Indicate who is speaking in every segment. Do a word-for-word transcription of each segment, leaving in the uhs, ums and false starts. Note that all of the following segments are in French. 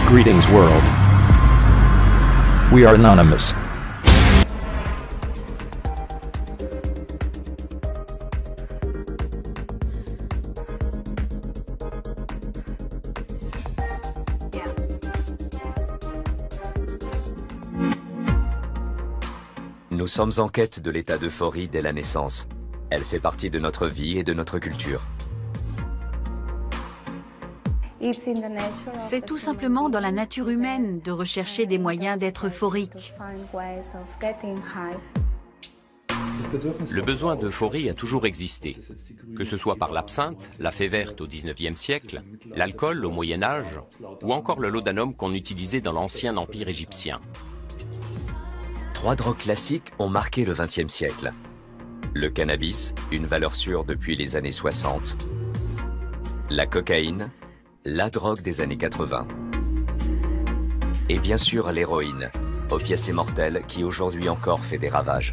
Speaker 1: Greetings world. We are anonymous.
Speaker 2: Nous sommes en quête de l'état d'euphorie dès la naissance. Elle fait partie de notre vie et de notre culture.
Speaker 3: C'est tout simplement dans la nature humaine de rechercher des moyens d'être euphorique.
Speaker 4: Le besoin d'euphorie a toujours existé, que ce soit par l'absinthe, la fée verte au dix-neuvième siècle, l'alcool au Moyen Âge, ou encore le laudanum qu'on utilisait dans l'ancien empire égyptien.
Speaker 2: Trois drogues classiques ont marqué le vingtième siècle. Le cannabis, une valeur sûre depuis les années soixante. La cocaïne, la drogue des années quatre-vingt. Et bien sûr l'héroïne, opiacé mortel qui aujourd'hui encore fait des ravages.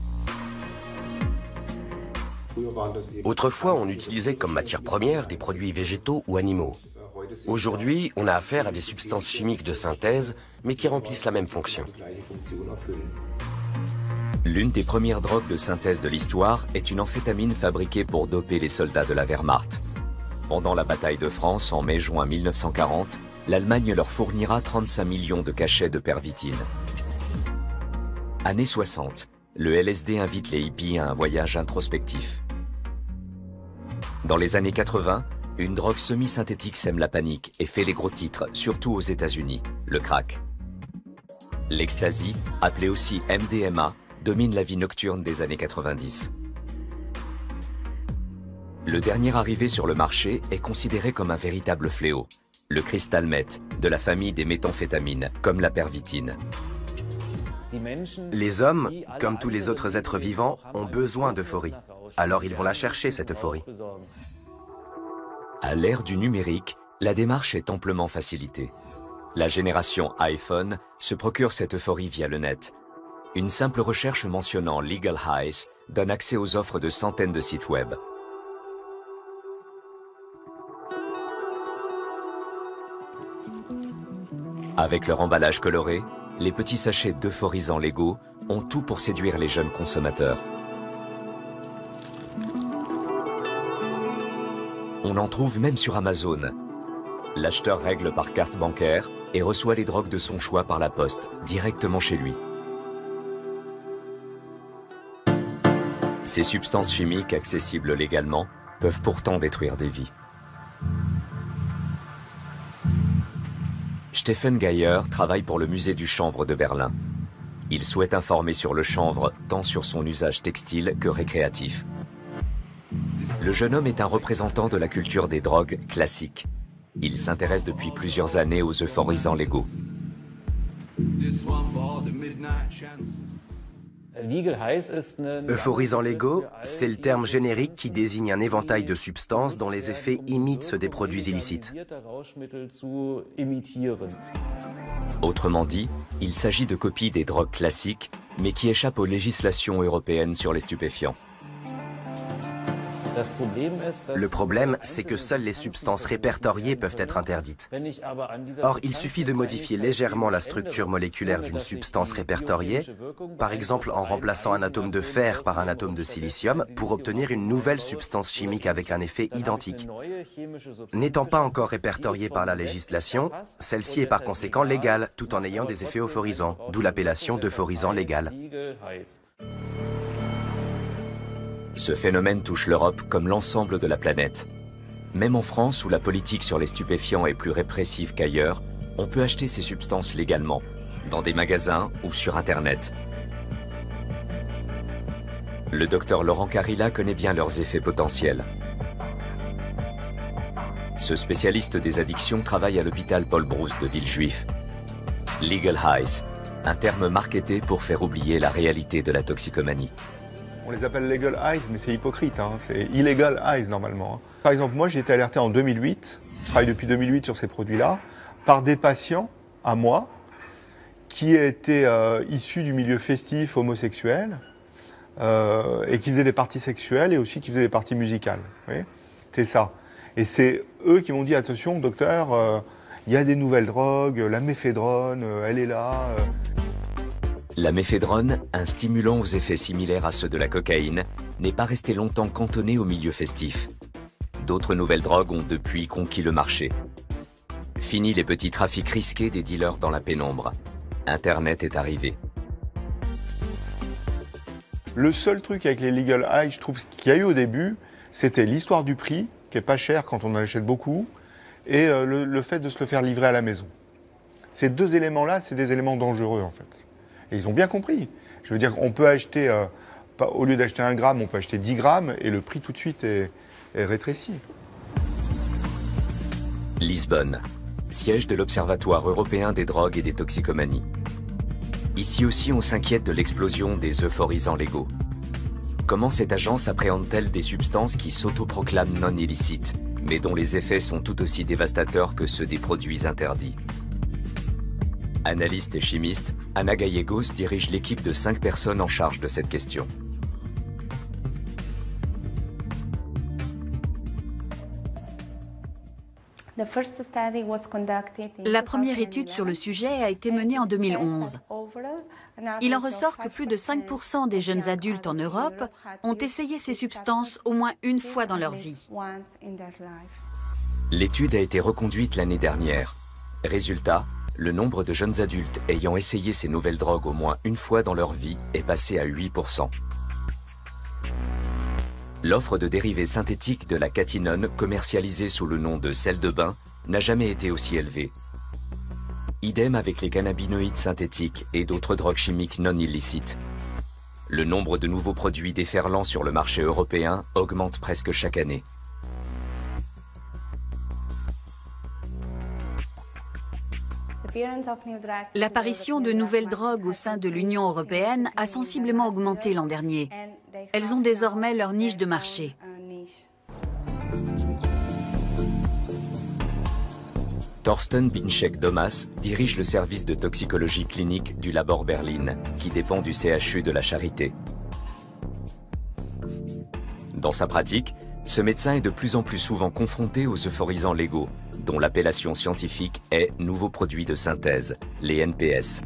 Speaker 5: Autrefois, on utilisait comme matière première des produits végétaux ou animaux. Aujourd'hui, on a affaire à des substances chimiques de synthèse, mais qui remplissent la même fonction.
Speaker 2: L'une des premières drogues de synthèse de l'histoire est une amphétamine fabriquée pour doper les soldats de la Wehrmacht. Pendant la bataille de France en mai-juin mille neuf cent quarante, l'Allemagne leur fournira trente-cinq millions de cachets de pervitine. Années soixante, le L S D invite les hippies à un voyage introspectif. Dans les années quatre-vingt, une drogue semi-synthétique sème la panique et fait les gros titres, surtout aux États-Unis, le crack. L'ecstasy, appelée aussi M D M A, domine la vie nocturne des années quatre-vingt-dix. Le dernier arrivé sur le marché est considéré comme un véritable fléau, le cristal meth, de la famille des méthamphétamines, comme la pervitine.
Speaker 5: Les hommes, comme tous les autres êtres vivants, ont besoin d'euphorie. Alors ils vont la chercher, cette euphorie.
Speaker 2: À l'ère du numérique, la démarche est amplement facilitée. La génération iPhone se procure cette euphorie via le net. Une simple recherche mentionnant Legal Highs donne accès aux offres de centaines de sites web. Avec leur emballage coloré, les petits sachets d'euphorisants légaux ont tout pour séduire les jeunes consommateurs. On en trouve même sur Amazon. L'acheteur règle par carte bancaire et reçoit les drogues de son choix par la poste, directement chez lui. Ces substances chimiques accessibles légalement peuvent pourtant détruire des vies. Stephen Geyer travaille pour le musée du chanvre de Berlin. Il souhaite informer sur le chanvre tant sur son usage textile que récréatif. Le jeune homme est un représentant de la culture des drogues classiques. Il s'intéresse depuis plusieurs années aux euphorisants légaux.
Speaker 5: Euphorisants légaux, c'est le terme générique qui désigne un éventail de substances dont les effets imitent ceux des produits illicites.
Speaker 2: Autrement dit, il s'agit de copies des drogues classiques, mais qui échappent aux législations européennes sur les stupéfiants.
Speaker 5: Le problème, c'est que seules les substances répertoriées peuvent être interdites. Or, il suffit de modifier légèrement la structure moléculaire d'une substance répertoriée, par exemple en remplaçant un atome de fer par un atome de silicium, pour obtenir une nouvelle substance chimique avec un effet identique. N'étant pas encore répertoriée par la législation, celle-ci est par conséquent légale, tout en ayant des effets euphorisants, d'où l'appellation d'euphorisant légal.
Speaker 2: Ce phénomène touche l'Europe comme l'ensemble de la planète. Même en France, où la politique sur les stupéfiants est plus répressive qu'ailleurs, on peut acheter ces substances légalement, dans des magasins ou sur Internet. Le docteur Laurent Carilla connaît bien leurs effets potentiels. Ce spécialiste des addictions travaille à l'hôpital Paul Brousse de Villejuif. Legal Highs, un terme marketé pour faire oublier la réalité de la toxicomanie.
Speaker 6: On les appelle legal highs, mais c'est hypocrite, hein. C'est illegal highs normalement. Par exemple, moi j'ai été alerté en deux mille huit, je travaille depuis deux mille huit sur ces produits-là, par des patients à moi qui étaient euh, issus du milieu festif homosexuel euh, et qui faisaient des parties sexuelles et aussi qui faisaient des parties musicales. C'était ça. Et c'est eux qui m'ont dit, attention docteur, euh, il y a des nouvelles drogues, la méphédrone, elle est là.
Speaker 2: La méphédrone, un stimulant aux effets similaires à ceux de la cocaïne, n'est pas resté longtemps cantonné au milieu festif. D'autres nouvelles drogues ont depuis conquis le marché. Fini les petits trafics risqués des dealers dans la pénombre. Internet est arrivé.
Speaker 6: Le seul truc avec les legal highs, je trouve, qu'il y a eu au début, c'était l'histoire du prix, qui est pas cher quand on en achète beaucoup, et euh, le, le fait de se le faire livrer à la maison. Ces deux éléments-là, c'est des éléments dangereux en fait. Et ils ont bien compris. Je veux dire, on peut acheter, euh, pas, au lieu d'acheter un gramme, on peut acheter dix grammes, et le prix tout de suite est, est rétréci.
Speaker 2: Lisbonne, siège de l'Observatoire européen des drogues et des toxicomanies. Ici aussi, on s'inquiète de l'explosion des euphorisants légaux. Comment cette agence appréhende-t-elle des substances qui s'autoproclament non illicites, mais dont les effets sont tout aussi dévastateurs que ceux des produits interdits? Analyste et chimiste, Ana Gallegos dirige l'équipe de cinq personnes en charge de cette question.
Speaker 3: La première étude sur le sujet a été menée en deux mille onze. Il en ressort que plus de cinq pour cent des jeunes adultes en Europe ont essayé ces substances au moins une fois dans leur vie.
Speaker 2: L'étude a été reconduite l'année dernière. Résultat, le nombre de jeunes adultes ayant essayé ces nouvelles drogues au moins une fois dans leur vie est passé à huit pour cent. L'offre de dérivés synthétiques de la catinone, commercialisée sous le nom de sel de bain, n'a jamais été aussi élevée. Idem avec les cannabinoïdes synthétiques et d'autres drogues chimiques non illicites. Le nombre de nouveaux produits déferlant sur le marché européen augmente presque chaque année.
Speaker 3: L'apparition de nouvelles drogues au sein de l'Union européenne a sensiblement augmenté l'an dernier. Elles ont désormais leur niche de marché.
Speaker 2: Thorsten Binczek-Domas dirige le service de toxicologie clinique du Labor Berlin, qui dépend du C H U de la Charité. Dans sa pratique, ce médecin est de plus en plus souvent confronté aux euphorisants légaux, dont l'appellation scientifique est nouveaux produits de synthèse, les N P S.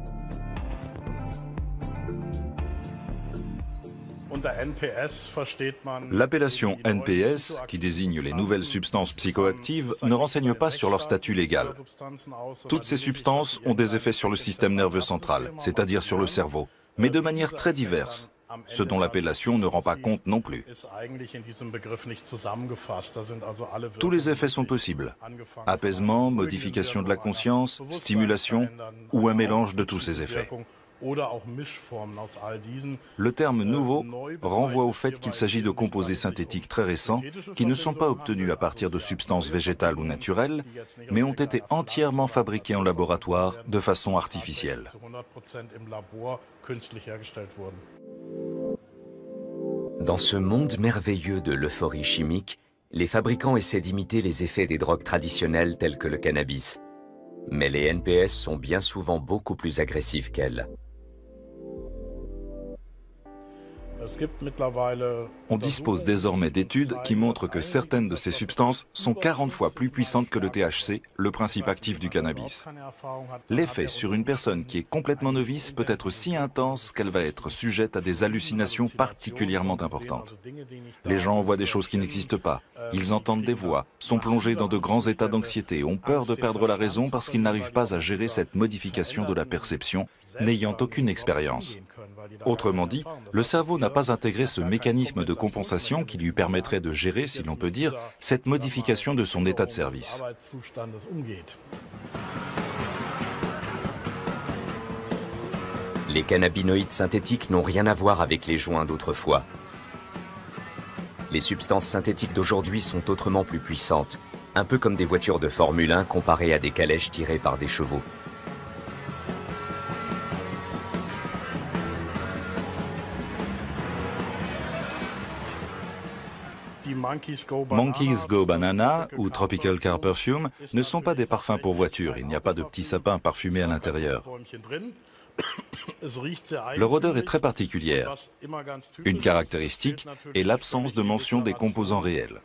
Speaker 7: L'appellation N P S, qui désigne les nouvelles substances psychoactives, ne renseigne pas sur leur statut légal. Toutes ces substances ont des effets sur le système nerveux central, c'est-à-dire sur le cerveau, mais de manière très diverse, ce dont l'appellation ne rend pas compte non plus. Tous les effets sont possibles. Apaisement, modification de la conscience, stimulation ou un mélange de tous ces effets. Le terme nouveau renvoie au fait qu'il s'agit de composés synthétiques très récents qui ne sont pas obtenus à partir de substances végétales ou naturelles, mais ont été entièrement fabriqués en laboratoire de façon artificielle.
Speaker 2: Dans ce monde merveilleux de l'euphorie chimique, les fabricants essaient d'imiter les effets des drogues traditionnelles telles que le cannabis. Mais les N P S sont bien souvent beaucoup plus agressifs qu'elles.
Speaker 7: On dispose désormais d'études qui montrent que certaines de ces substances sont quarante fois plus puissantes que le T H C, le principe actif du cannabis. L'effet sur une personne qui est complètement novice peut être si intense qu'elle va être sujette à des hallucinations particulièrement importantes. Les gens voient des choses qui n'existent pas, ils entendent des voix, sont plongés dans de grands états d'anxiété, ont peur de perdre la raison parce qu'ils n'arrivent pas à gérer cette modification de la perception, n'ayant aucune expérience. Autrement dit, le cerveau n'a pas intégré ce mécanisme de compensation qui lui permettrait de gérer, si l'on peut dire, cette modification de son état de service.
Speaker 2: Les cannabinoïdes synthétiques n'ont rien à voir avec les joints d'autrefois. Les substances synthétiques d'aujourd'hui sont autrement plus puissantes, un peu comme des voitures de Formule un comparées à des calèches tirées par des chevaux.
Speaker 7: Monkeys Go Banana ou Tropical Car Perfume ne sont pas des parfums pour voiture, il n'y a pas de petits sapins parfumés à l'intérieur. Leur odeur est très particulière. Une caractéristique est l'absence de mention des composants réels.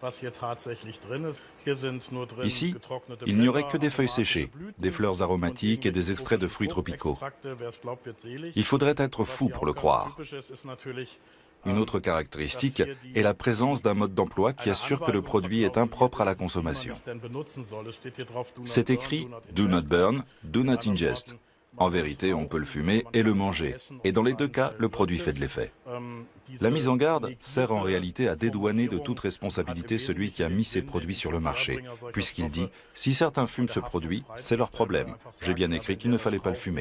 Speaker 7: Ici, il n'y aurait que des feuilles séchées, des fleurs aromatiques et des extraits de fruits tropicaux. Il faudrait être fou pour le croire. Une autre caractéristique est la présence d'un mode d'emploi qui assure que le produit est impropre à la consommation. C'est écrit « Do not burn, do not ingest ». En vérité, on peut le fumer et le manger, et dans les deux cas, le produit fait de l'effet. La mise en garde sert en réalité à dédouaner de toute responsabilité celui qui a mis ces produits sur le marché, puisqu'il dit « si certains fument ce produit, c'est leur problème. J'ai bien écrit qu'il ne fallait pas le fumer ».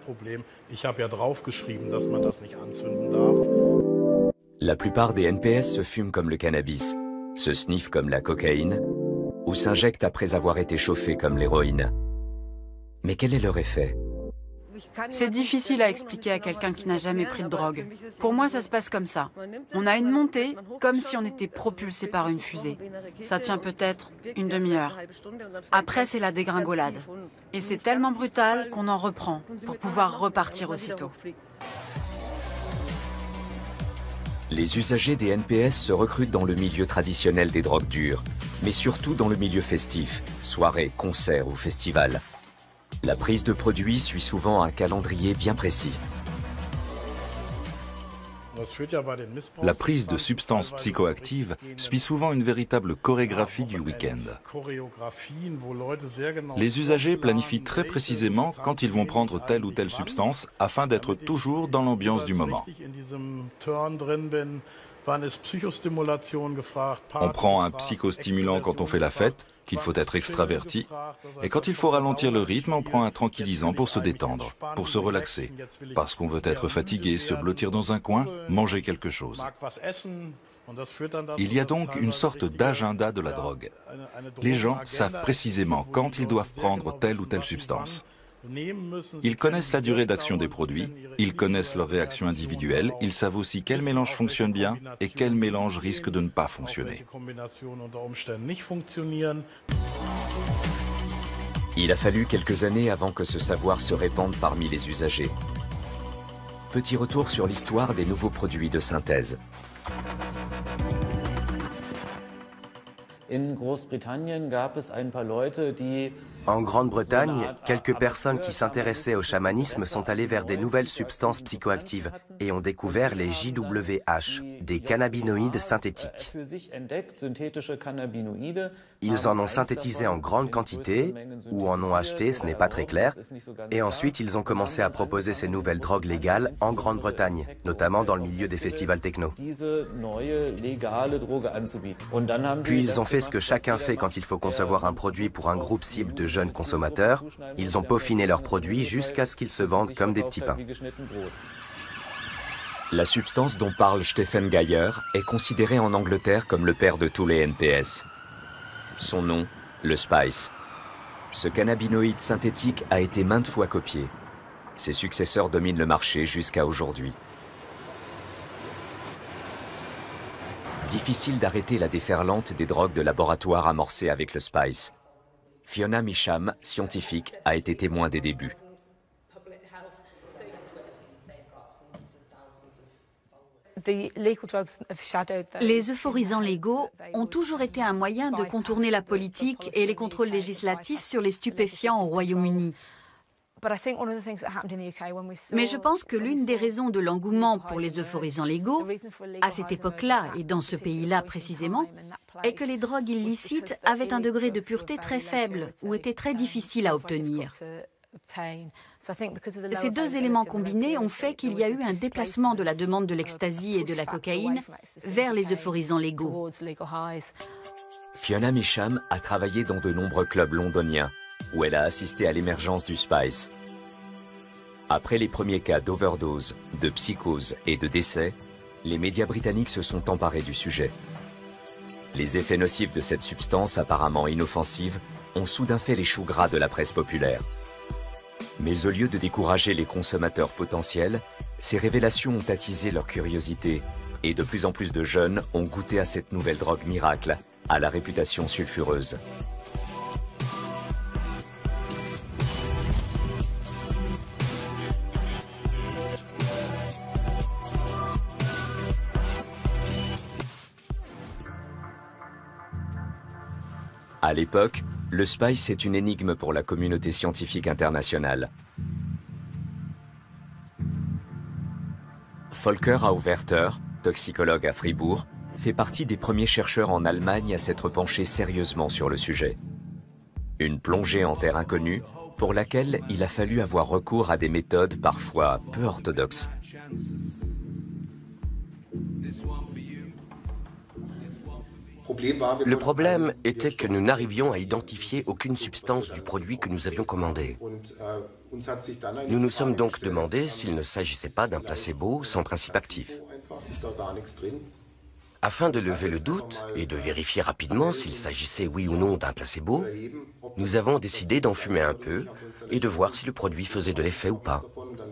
Speaker 2: La plupart des N P S se fument comme le cannabis, se sniffent comme la cocaïne, ou s'injectent après avoir été chauffés comme l'héroïne. Mais quel est leur effet ?
Speaker 8: C'est difficile à expliquer à quelqu'un qui n'a jamais pris de drogue. Pour moi, ça se passe comme ça. On a une montée, comme si on était propulsé par une fusée. Ça tient peut-être une demi-heure. Après, c'est la dégringolade. Et c'est tellement brutal qu'on en reprend pour pouvoir repartir aussitôt.
Speaker 2: Les usagers des N P S se recrutent dans le milieu traditionnel des drogues dures, mais surtout dans le milieu festif, soirées, concerts ou festivals. La prise de produits suit souvent un calendrier bien précis.
Speaker 7: La prise de substances psychoactives suit souvent une véritable chorégraphie du week-end. Les usagers planifient très précisément quand ils vont prendre telle ou telle substance afin d'être toujours dans l'ambiance du moment. On prend un psychostimulant quand on fait la fête, qu'il faut être extraverti, et quand il faut ralentir le rythme, on prend un tranquillisant pour se détendre, pour se relaxer, parce qu'on veut être fatigué, se blottir dans un coin, manger quelque chose. Il y a donc une sorte d'agenda de la drogue. Les gens savent précisément quand ils doivent prendre telle ou telle substance. Ils connaissent la durée d'action des produits, ils connaissent leurs réactions individuelles, ils savent aussi quel mélange fonctionne bien et quel mélange risque de ne pas fonctionner.
Speaker 2: Il a fallu quelques années avant que ce savoir se répande parmi les usagers. Petit retour sur l'histoire des nouveaux produits de synthèse.
Speaker 5: En Grande-Bretagne, quelques personnes qui s'intéressaient au chamanisme sont allées vers des nouvelles substances psychoactives et ont découvert les J W H, des cannabinoïdes synthétiques. Ils en ont synthétisé en grande quantité, ou en ont acheté, ce n'est pas très clair, et ensuite ils ont commencé à proposer ces nouvelles drogues légales en Grande-Bretagne, notamment dans le milieu des festivals techno. Puis ils ont fait ce que chacun fait quand il faut concevoir un produit pour un groupe cible de jeunes consommateurs, ils ont peaufiné leurs produits jusqu'à ce qu'ils se vendent comme des petits pains.
Speaker 2: La substance dont parle Stephen Geyer est considérée en Angleterre comme le père de tous les N P S. Son nom, le Spice. Ce cannabinoïde synthétique a été maintes fois copié. Ses successeurs dominent le marché jusqu'à aujourd'hui. Difficile d'arrêter la déferlante des drogues de laboratoire amorcée avec le Spice. Fiona Measham, scientifique, a été témoin des débuts.
Speaker 3: Les euphorisants légaux ont toujours été un moyen de contourner la politique et les contrôles législatifs sur les stupéfiants au Royaume-Uni. Mais je pense que l'une des raisons de l'engouement pour les euphorisants légaux, à cette époque-là et dans ce pays-là précisément, est que les drogues illicites avaient un degré de pureté très faible ou étaient très difficiles à obtenir. Ces deux éléments combinés ont fait qu'il y a eu un déplacement de la demande de l'ecstasy et de la cocaïne vers les euphorisants légaux.
Speaker 2: Fiona Measham a travaillé dans de nombreux clubs londoniens, où elle a assisté à l'émergence du Spice. Après les premiers cas d'overdose, de psychose et de décès, les médias britanniques se sont emparés du sujet. Les effets nocifs de cette substance apparemment inoffensive ont soudain fait les choux gras de la presse populaire. Mais au lieu de décourager les consommateurs potentiels, ces révélations ont attisé leur curiosité et de plus en plus de jeunes ont goûté à cette nouvelle drogue miracle, à la réputation sulfureuse. À l'époque, le spice est une énigme pour la communauté scientifique internationale. Volker Auwerter, toxicologue à Fribourg, fait partie des premiers chercheurs en Allemagne à s'être penchés sérieusement sur le sujet. Une plongée en terre inconnue pour laquelle il a fallu avoir recours à des méthodes parfois peu orthodoxes.
Speaker 5: Le problème était que nous n'arrivions à identifier aucune substance du produit que nous avions commandé. Nous nous sommes donc demandé s'il ne s'agissait pas d'un placebo sans principe actif. Afin de lever le doute et de vérifier rapidement s'il s'agissait oui ou non d'un placebo, nous avons décidé d'en fumer un peu et de voir si le produit faisait de l'effet ou pas.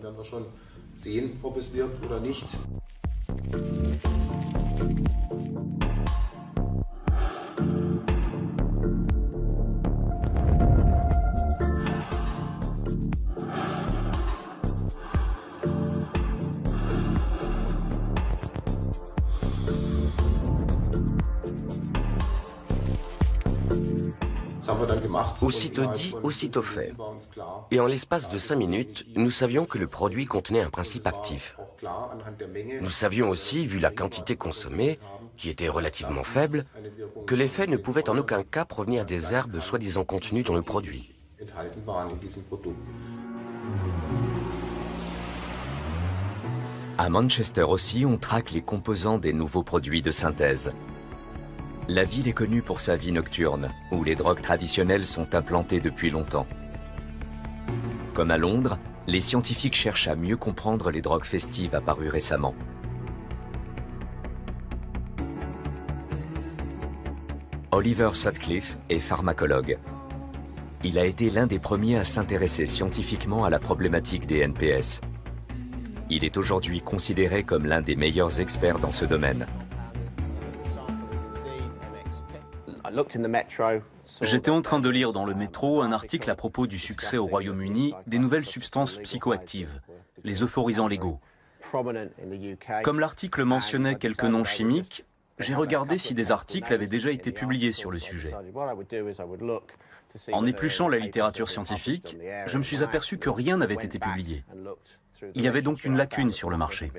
Speaker 5: Aussitôt dit, aussitôt fait. Et en l'espace de cinq minutes, nous savions que le produit contenait un principe actif. Nous savions aussi, vu la quantité consommée, qui était relativement faible, que l'effet ne pouvait en aucun cas provenir des herbes soi-disant contenues dans le produit.
Speaker 2: À Manchester aussi, on traque les composants des nouveaux produits de synthèse. La ville est connue pour sa vie nocturne, où les drogues traditionnelles sont implantées depuis longtemps. Comme à Londres, les scientifiques cherchent à mieux comprendre les drogues festives apparues récemment. Oliver Sutcliffe est pharmacologue. Il a été l'un des premiers à s'intéresser scientifiquement à la problématique des N P S. Il est aujourd'hui considéré comme l'un des meilleurs experts dans ce domaine.
Speaker 9: J'étais en train de lire dans le métro un article à propos du succès au Royaume-Uni des nouvelles substances psychoactives, les euphorisants légaux. Comme l'article mentionnait quelques noms chimiques, j'ai regardé si des articles avaient déjà été publiés sur le sujet. En épluchant la littérature scientifique, je me suis aperçu que rien n'avait été publié. Il y avait donc une lacune sur le marché.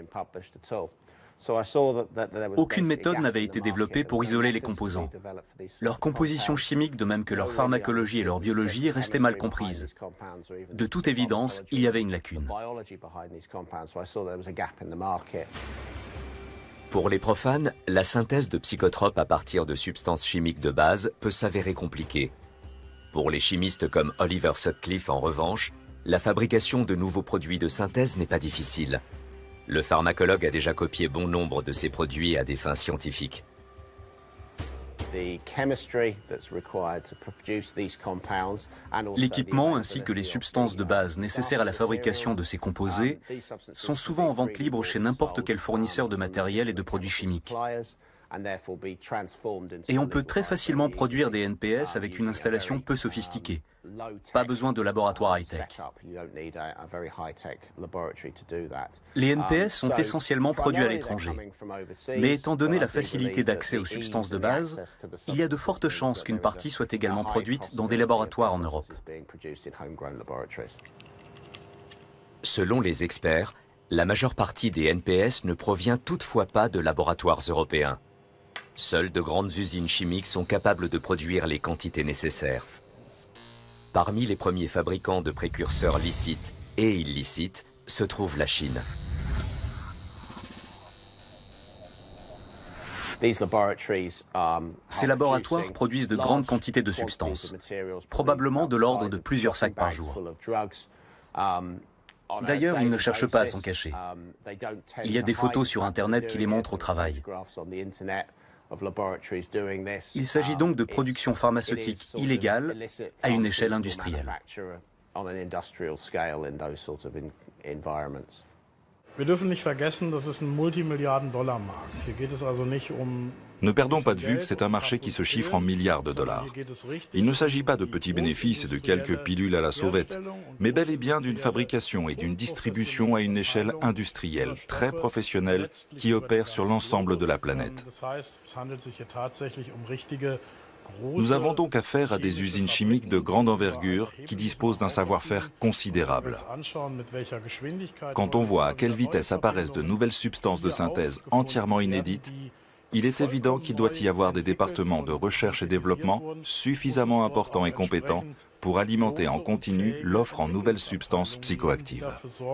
Speaker 9: Aucune méthode n'avait été développée pour isoler les composants. Leur composition chimique, de même que leur pharmacologie et leur biologie, restaient mal comprises. De toute évidence, il y avait une lacune.
Speaker 2: Pour les profanes, la synthèse de psychotropes à partir de substances chimiques de base peut s'avérer compliquée. Pour les chimistes comme Oliver Sutcliffe, en revanche, la fabrication de nouveaux produits de synthèse n'est pas difficile. Le pharmacologue a déjà copié bon nombre de ces produits à des fins scientifiques.
Speaker 9: L'équipement ainsi que les substances de base nécessaires à la fabrication de ces composés sont souvent en vente libre chez n'importe quel fournisseur de matériel et de produits chimiques. Et on peut très facilement produire des N P S avec une installation peu sophistiquée. Pas besoin de laboratoire high-tech. Les N P S sont essentiellement produits à l'étranger. Mais étant donné la facilité d'accès aux substances de base, il y a de fortes chances qu'une partie soit également produite dans des laboratoires en Europe.
Speaker 2: Selon les experts, la majeure partie des N P S ne provient toutefois pas de laboratoires européens. Seules de grandes usines chimiques sont capables de produire les quantités nécessaires. Parmi les premiers fabricants de précurseurs licites et illicites se trouve la Chine.
Speaker 9: Ces laboratoires produisent de grandes quantités de substances, probablement de l'ordre de plusieurs sacs par jour. D'ailleurs, ils ne cherchent pas à s'en cacher. Il y a des photos sur Internet qui les montrent au travail. Il s'agit donc de production pharmaceutique illégale à une échelle industrielle.
Speaker 7: Ne perdons pas de vue que c'est un marché qui se chiffre en milliards de dollars. Il ne s'agit pas de petits bénéfices et de quelques pilules à la sauvette, mais bel et bien d'une fabrication et d'une distribution à une échelle industrielle, très professionnelle, qui opère sur l'ensemble de la planète. Nous avons donc affaire à des usines chimiques de grande envergure qui disposent d'un savoir-faire considérable. Quand on voit à quelle vitesse apparaissent de nouvelles substances de synthèse entièrement inédites, il est évident qu'il doit y avoir des départements de recherche et développement suffisamment importants et compétents pour alimenter en continu l'offre en nouvelles substances psychoactives.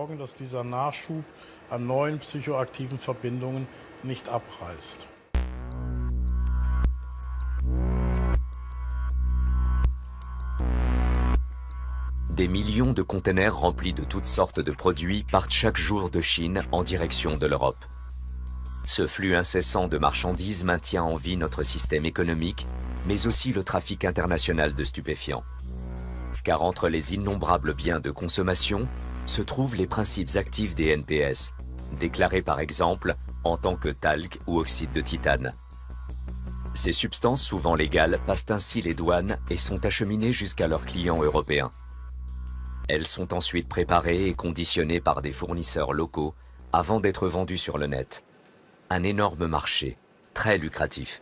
Speaker 2: Des millions de containers remplis de toutes sortes de produits partent chaque jour de Chine en direction de l'Europe. Ce flux incessant de marchandises maintient en vie notre système économique, mais aussi le trafic international de stupéfiants. Car entre les innombrables biens de consommation se trouvent les principes actifs des N P S, déclarés par exemple en tant que talc ou oxyde de titane. Ces substances souvent légales passent ainsi les douanes et sont acheminées jusqu'à leurs clients européens. Elles sont ensuite préparées et conditionnées par des fournisseurs locaux avant d'être vendues sur le net. Un énorme marché, très lucratif.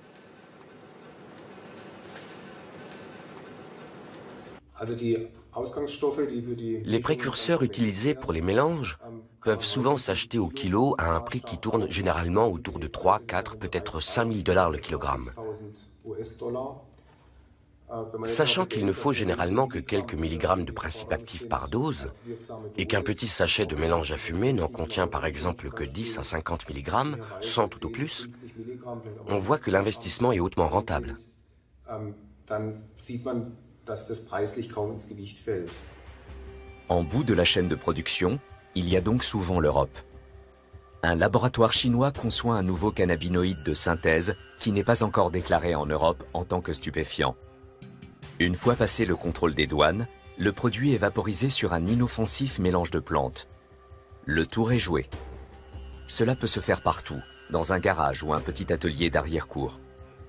Speaker 10: Les précurseurs utilisés pour les mélanges peuvent souvent s'acheter au kilo à un prix qui tourne généralement autour de trois, quatre, peut-être cinq mille dollars le kilogramme. Sachant qu'il ne faut généralement que quelques milligrammes de principe actif par dose, et qu'un petit sachet de mélange à fumer n'en contient par exemple que dix à cinquante milligrammes, sans tout au plus, on voit que l'investissement est hautement rentable.
Speaker 2: En bout de la chaîne de production, il y a donc souvent l'Europe. Un laboratoire chinois conçoit un nouveau cannabinoïde de synthèse qui n'est pas encore déclaré en Europe en tant que stupéfiant. Une fois passé le contrôle des douanes, le produit est vaporisé sur un inoffensif mélange de plantes. Le tour est joué. Cela peut se faire partout, dans un garage ou un petit atelier d'arrière-cour.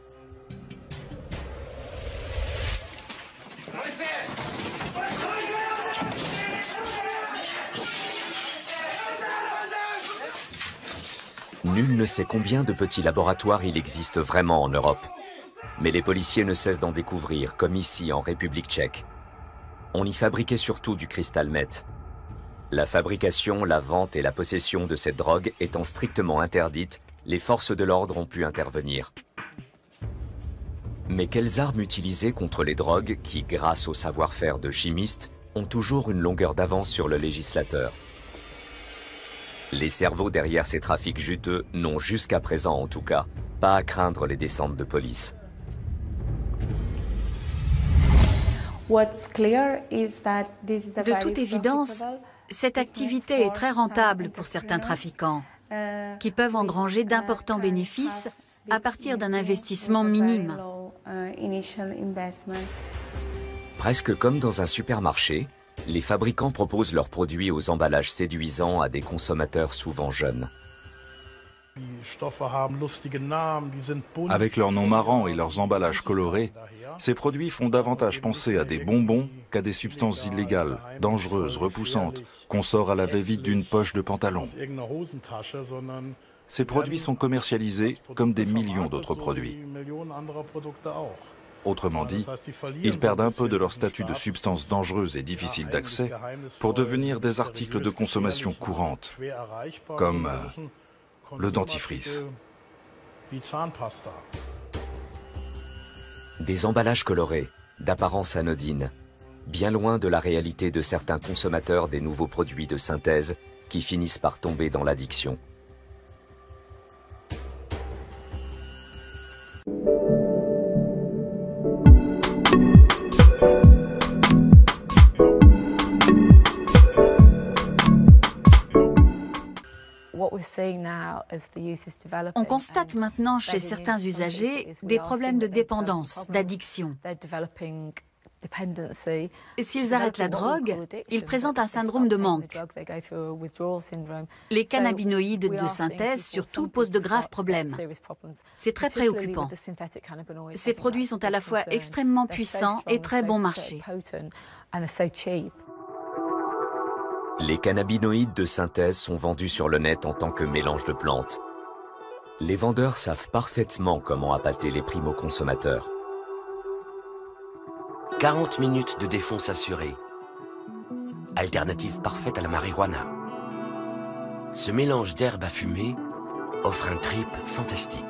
Speaker 2: Nul ne sait combien de petits laboratoires il existe vraiment en Europe. Mais les policiers ne cessent d'en découvrir, comme ici en République tchèque. On y fabriquait surtout du cristal meth. La fabrication, la vente et la possession de cette drogue étant strictement interdites, les forces de l'ordre ont pu intervenir. Mais quelles armes utiliser contre les drogues qui, grâce au savoir-faire de chimistes, ont toujours une longueur d'avance sur le législateur? Les cerveaux derrière ces trafics juteux n'ont jusqu'à présent en tout cas pas à craindre les descentes de police.
Speaker 3: De toute évidence, cette activité est très rentable pour certains trafiquants, qui peuvent engranger d'importants bénéfices à partir d'un investissement minime.
Speaker 2: Presque comme dans un supermarché, les fabricants proposent leurs produits aux emballages séduisants à des consommateurs souvent jeunes.
Speaker 7: Avec leurs noms marrants et leurs emballages colorés, ces produits font davantage penser à des bonbons qu'à des substances illégales, dangereuses, repoussantes, qu'on sort à la va-vite d'une poche de pantalon. Ces produits sont commercialisés comme des millions d'autres produits. Autrement dit, ils perdent un peu de leur statut de substance dangereuse et difficile d'accès pour devenir des articles de consommation courante, comme euh, le dentifrice.
Speaker 2: Des emballages colorés, d'apparence anodine, bien loin de la réalité de certains consommateurs des nouveaux produits de synthèse qui finissent par tomber dans l'addiction.
Speaker 3: On constate maintenant chez certains usagers des problèmes de dépendance, d'addiction. Et s'ils arrêtent la drogue, ils présentent un syndrome de manque. Les cannabinoïdes de synthèse surtout posent de graves problèmes. C'est très préoccupant. Ces produits sont à la fois extrêmement puissants et très bon marché.
Speaker 2: Les cannabinoïdes de synthèse sont vendus sur le net en tant que mélange de plantes. Les vendeurs savent parfaitement comment appâter les primo-consommateurs.
Speaker 10: quarante minutes de défonce assurée. Alternative parfaite à la marijuana. Ce mélange d'herbes à fumer offre un trip fantastique.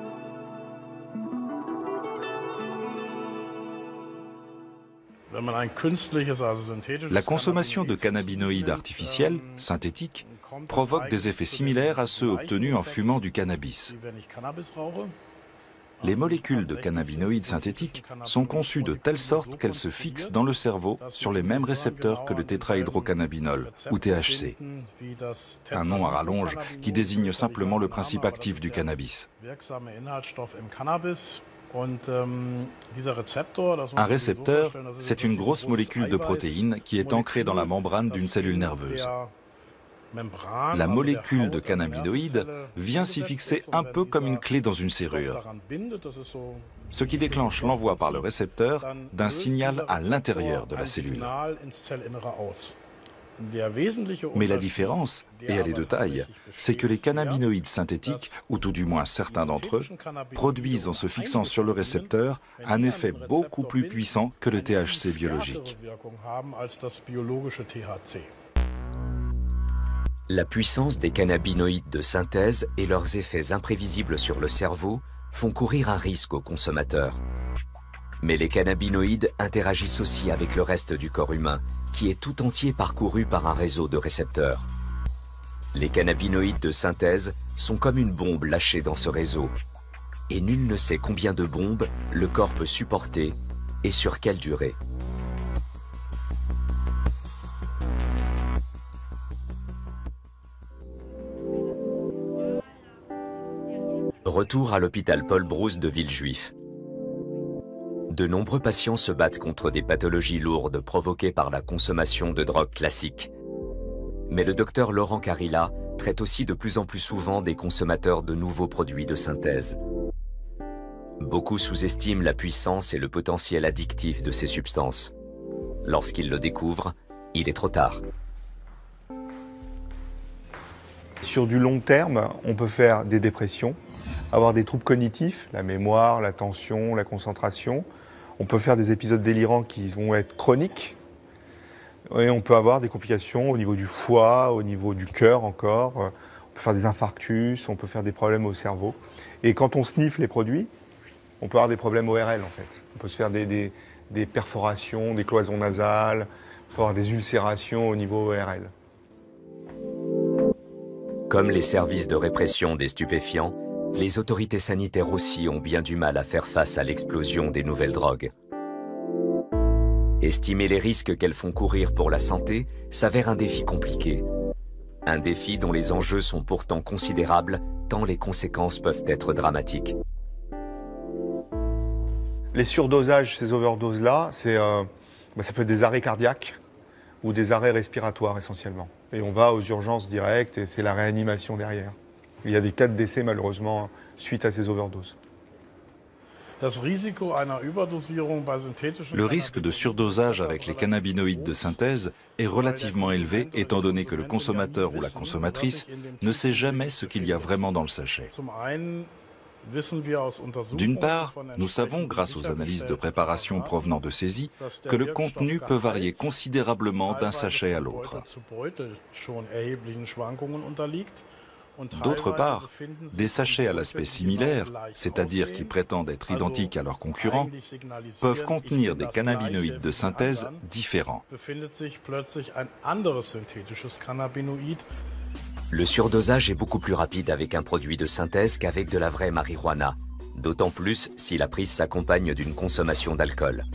Speaker 7: La consommation de cannabinoïdes artificiels, synthétiques, provoque des effets similaires à ceux obtenus en fumant du cannabis. Les molécules de cannabinoïdes synthétiques sont conçues de telle sorte qu'elles se fixent dans le cerveau sur les mêmes récepteurs que le tétrahydrocannabinol, ou T H C, un nom à rallonge qui désigne simplement le principe actif du cannabis. Un récepteur, c'est une grosse molécule de protéines qui est ancrée dans la membrane d'une cellule nerveuse. La molécule de cannabinoïde vient s'y fixer un peu comme une clé dans une serrure, ce qui déclenche l'envoi par le récepteur d'un signal à l'intérieur de la cellule. Mais la différence, et elle est de taille, c'est que les cannabinoïdes synthétiques, ou tout du moins certains d'entre eux, produisent en se fixant sur le récepteur un effet beaucoup plus puissant que le T H C biologique.
Speaker 2: La puissance des cannabinoïdes de synthèse et leurs effets imprévisibles sur le cerveau font courir un risque aux consommateurs. Mais les cannabinoïdes interagissent aussi avec le reste du corps humain, qui est tout entier parcouru par un réseau de récepteurs. Les cannabinoïdes de synthèse sont comme une bombe lâchée dans ce réseau. Et nul ne sait combien de bombes le corps peut supporter et sur quelle durée. Retour à l'hôpital Paul Brousse de Villejuif. De nombreux patients se battent contre des pathologies lourdes provoquées par la consommation de drogues classiques. Mais le docteur Laurent Carilla traite aussi de plus en plus souvent des consommateurs de nouveaux produits de synthèse. Beaucoup sous-estiment la puissance et le potentiel addictif de ces substances. Lorsqu'ils le découvrent, il est trop tard.
Speaker 6: Sur du long terme, on peut faire des dépressions, avoir des troubles cognitifs, la mémoire, l'attention, la concentration. On peut faire des épisodes délirants qui vont être chroniques. Et on peut avoir des complications au niveau du foie, au niveau du cœur encore. On peut faire des infarctus, on peut faire des problèmes au cerveau. Et quand on sniffe les produits, on peut avoir des problèmes O R L en fait. On peut se faire des, des, des perforations, des cloisons nasales, on peut avoir des ulcérations au niveau O R L.
Speaker 2: Comme les services de répression des stupéfiants, les autorités sanitaires aussi ont bien du mal à faire face à l'explosion des nouvelles drogues. Estimer les risques qu'elles font courir pour la santé s'avère un défi compliqué. Un défi dont les enjeux sont pourtant considérables, tant les conséquences peuvent être dramatiques.
Speaker 6: Les surdosages, ces overdoses-là, euh, bah, ça peut être des arrêts cardiaques ou des arrêts respiratoires essentiellement. Et on va aux urgences directes et c'est la réanimation derrière. Il y a des cas de décès malheureusement suite à ces overdoses.
Speaker 7: Le risque de surdosage avec les cannabinoïdes de synthèse est relativement élevé étant donné que le consommateur ou la consommatrice ne sait jamais ce qu'il y a vraiment dans le sachet. D'une part, nous savons, grâce aux analyses de préparation provenant de saisie, que le contenu peut varier considérablement d'un sachet à l'autre. D'autre part, des sachets à l'aspect similaire, c'est-à-dire qui prétendent être identiques à leurs concurrents, peuvent contenir des cannabinoïdes de synthèse différents.
Speaker 2: Le surdosage est beaucoup plus rapide avec un produit de synthèse qu'avec de la vraie marijuana, d'autant plus si la prise s'accompagne d'une consommation d'alcool.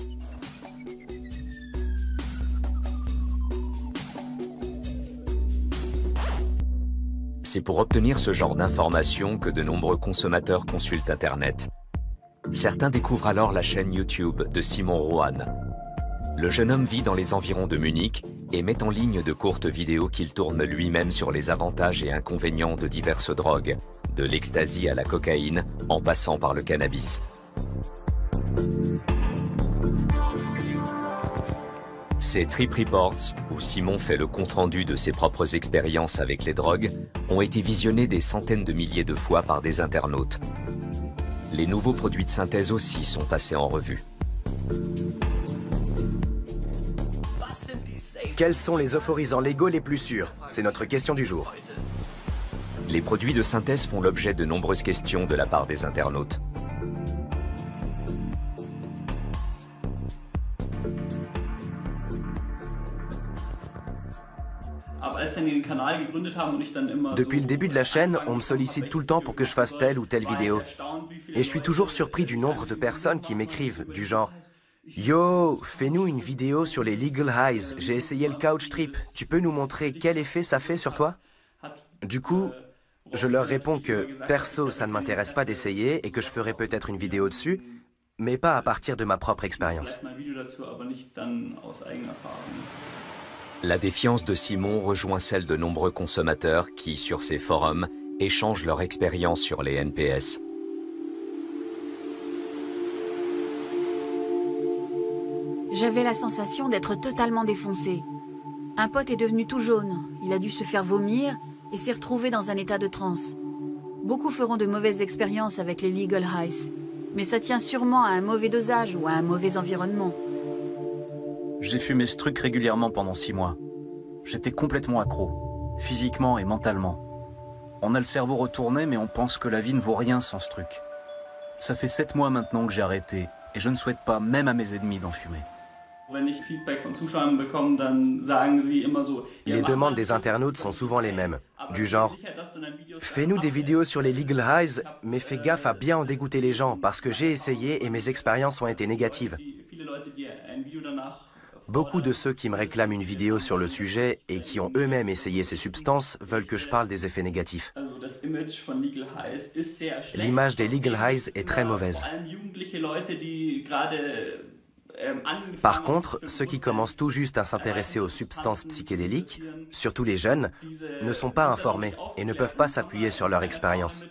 Speaker 2: C'est pour obtenir ce genre d'informations que de nombreux consommateurs consultent Internet. Certains découvrent alors la chaîne YouTube de Simon Rohan. Le jeune homme vit dans les environs de Munich et met en ligne de courtes vidéos qu'il tourne lui-même sur les avantages et inconvénients de diverses drogues, de l'ecstasy à la cocaïne, en passant par le cannabis. Ces Trip Reports, où Simon fait le compte-rendu de ses propres expériences avec les drogues, ont été visionnés des centaines de milliers de fois par des internautes. Les nouveaux produits de synthèse aussi sont passés en revue.
Speaker 5: Quels sont les euphorisants légaux les plus sûrs? C'est notre question du jour.
Speaker 2: Les produits de synthèse font l'objet de nombreuses questions de la part des internautes.
Speaker 5: Depuis le début de la chaîne, on me sollicite tout le temps pour que je fasse telle ou telle vidéo. Et je suis toujours surpris du nombre de personnes qui m'écrivent, du genre « Yo, fais-nous une vidéo sur les legal highs, j'ai essayé le couch trip, tu peux nous montrer quel effet ça fait sur toi ?» Du coup, je leur réponds que perso, ça ne m'intéresse pas d'essayer et que je ferai peut-être une vidéo dessus, mais pas à partir de ma propre expérience.
Speaker 2: La défiance de Simon rejoint celle de nombreux consommateurs qui, sur ces forums, échangent leur expérience sur les N P S.
Speaker 3: J'avais la sensation d'être totalement défoncée. Un pote est devenu tout jaune, il a dû se faire vomir et s'est retrouvé dans un état de transe. Beaucoup feront de mauvaises expériences avec les legal highs, mais ça tient sûrement à un mauvais dosage ou à un mauvais environnement.
Speaker 9: J'ai fumé ce truc régulièrement pendant six mois. J'étais complètement accro, physiquement et mentalement. On a le cerveau retourné, mais on pense que la vie ne vaut rien sans ce truc. Ça fait sept mois maintenant que j'ai arrêté, et je ne souhaite pas, même à mes ennemis, d'en fumer.
Speaker 5: Les demandes des internautes sont souvent les mêmes, du genre « Fais-nous des vidéos sur les legal highs, mais fais gaffe à bien en dégoûter les gens, parce que j'ai essayé et mes expériences ont été négatives. » Beaucoup de ceux qui me réclament une vidéo sur le sujet et qui ont eux-mêmes essayé ces substances veulent que je parle des effets négatifs. L'image des legal highs est très mauvaise. Par contre, ceux qui commencent tout juste à s'intéresser aux substances psychédéliques, surtout les jeunes, ne sont pas informés et ne peuvent pas s'appuyer sur leur expérience.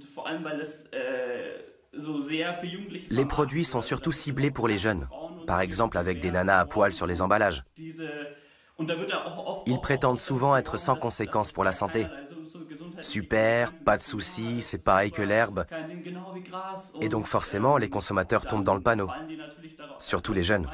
Speaker 5: Les produits sont surtout ciblés pour les jeunes, par exemple avec des nanas à poil sur les emballages. Ils prétendent souvent être sans conséquences pour la santé. Super, pas de soucis, c'est pareil que l'herbe. Et donc forcément, les consommateurs tombent dans le panneau, surtout les jeunes.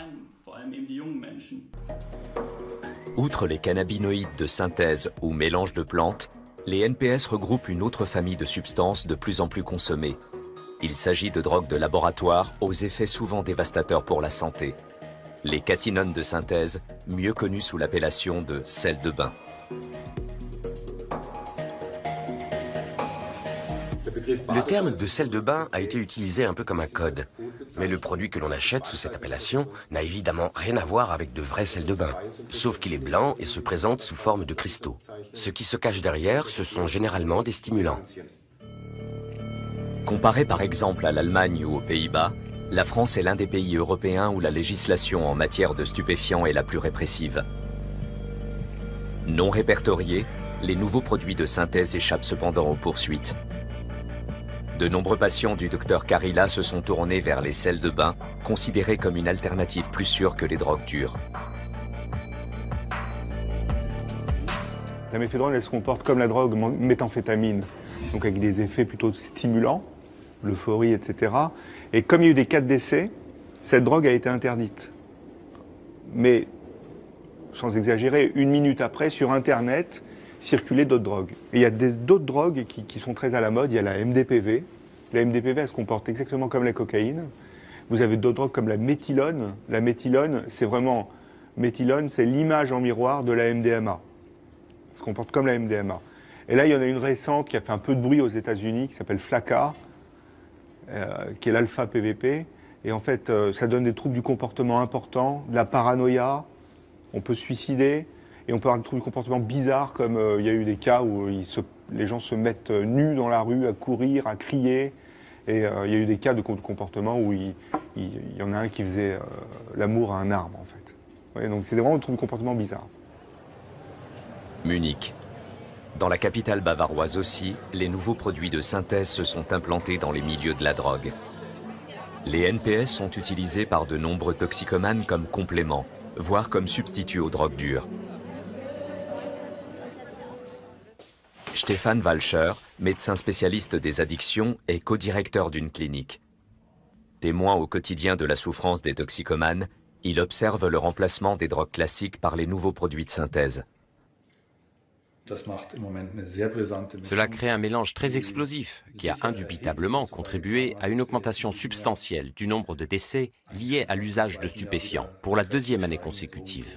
Speaker 2: Outre les cannabinoïdes de synthèse ou mélange de plantes, les N P S regroupent une autre famille de substances de plus en plus consommées. Il s'agit de drogues de laboratoire aux effets souvent dévastateurs pour la santé. Les catinones de synthèse, mieux connues sous l'appellation de sel de bain.
Speaker 10: Le terme de sel de bain a été utilisé un peu comme un code. Mais le produit que l'on achète sous cette appellation n'a évidemment rien à voir avec de vrais sels de bain. Sauf qu'il est blanc et se présente sous forme de cristaux. Ce qui se cache derrière, ce sont généralement des stimulants.
Speaker 2: Comparé par exemple à l'Allemagne ou aux Pays-Bas, la France est l'un des pays européens où la législation en matière de stupéfiants est la plus répressive. Non répertoriés, les nouveaux produits de synthèse échappent cependant aux poursuites. De nombreux patients du docteur Carilla se sont tournés vers les sels de bain, considérés comme une alternative plus sûre que les drogues dures.
Speaker 6: La méphédrone, elle se comporte comme la drogue méthamphétamine, donc avec des effets plutôt stimulants, l'euphorie, et cetera. Et comme il y a eu des cas de décès, cette drogue a été interdite. Mais, sans exagérer, une minute après, sur Internet, circulaient d'autres drogues. Et il y a d'autres drogues qui, qui sont très à la mode. Il y a la M D P V. La M D P V, elle se comporte exactement comme la cocaïne. Vous avez d'autres drogues comme la méthylone. La méthylone, c'est vraiment... Méthylone, c'est l'image en miroir de la M D M A. Elle se comporte comme la M D M A. Et là, il y en a une récente qui a fait un peu de bruit aux États-Unis, qui s'appelle Flakka, euh, qui est l'alpha P V P. Et en fait, euh, ça donne des troubles du comportement importants, de la paranoïa, on peut se suicider, et on peut avoir des troubles du comportement bizarres, comme euh, il y a eu des cas où ils se, les gens se mettent nus dans la rue, à courir, à crier. Et euh, il y a eu des cas de comportement où il, il, il y en a un qui faisait euh, l'amour à un arbre, en fait. Ouais, donc c'est vraiment des troubles du comportement bizarres.
Speaker 2: Munich. Dans la capitale bavaroise aussi, les nouveaux produits de synthèse se sont implantés dans les milieux de la drogue. Les N P S sont utilisés par de nombreux toxicomanes comme complément, voire comme substitut aux drogues dures. Stéphane Walcher, médecin spécialiste des addictions, est co-directeur d'une clinique. Témoin au quotidien de la souffrance des toxicomanes, Il observe le remplacement des drogues classiques par les nouveaux produits de synthèse.
Speaker 4: Cela crée un mélange très explosif qui a indubitablement contribué à une augmentation substantielle du nombre de décès liés à l'usage de stupéfiants pour la deuxième année consécutive.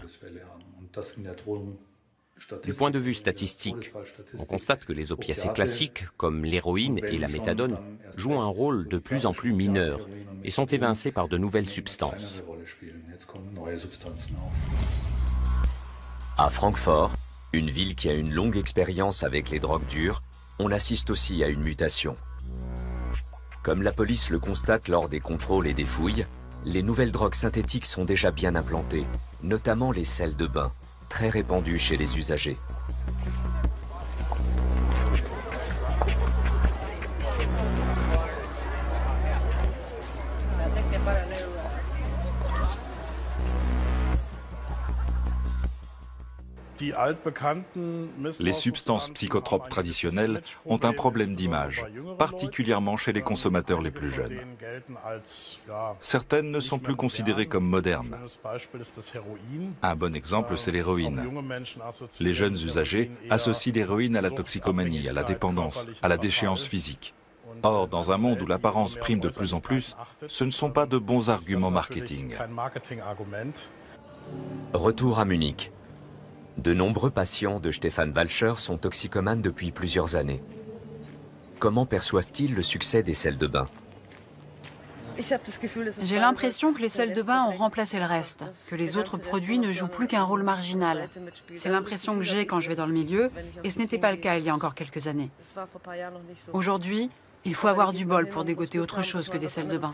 Speaker 4: Du point de vue statistique, on constate que les opiacés classiques, comme l'héroïne et la méthadone, jouent un rôle de plus en plus mineur et sont évincés par de nouvelles substances.
Speaker 2: À Francfort, une ville qui a une longue expérience avec les drogues dures, on assiste aussi à une mutation. Comme la police le constate lors des contrôles et des fouilles, les nouvelles drogues synthétiques sont déjà bien implantées, notamment les sels de bain, très répandus chez les usagers.
Speaker 7: Les substances psychotropes traditionnelles ont un problème d'image, particulièrement chez les consommateurs les plus jeunes. Certaines ne sont plus considérées comme modernes. Un bon exemple, c'est l'héroïne. Les jeunes usagers associent l'héroïne à la toxicomanie, à la dépendance, à la déchéance physique. Or, dans un monde où l'apparence prime de plus en plus, ce ne sont pas de bons arguments marketing.
Speaker 2: Retour à Munich. De nombreux patients de Stefan Walcher sont toxicomanes depuis plusieurs années. Comment perçoivent-ils le succès des sels de bain?
Speaker 8: J'ai l'impression que les sels de bain ont remplacé le reste, que les autres produits ne jouent plus qu'un rôle marginal. C'est l'impression que j'ai quand je vais dans le milieu, et ce n'était pas le cas il y a encore quelques années. Aujourd'hui, il faut avoir du bol pour dégoter autre chose que des sels de bain.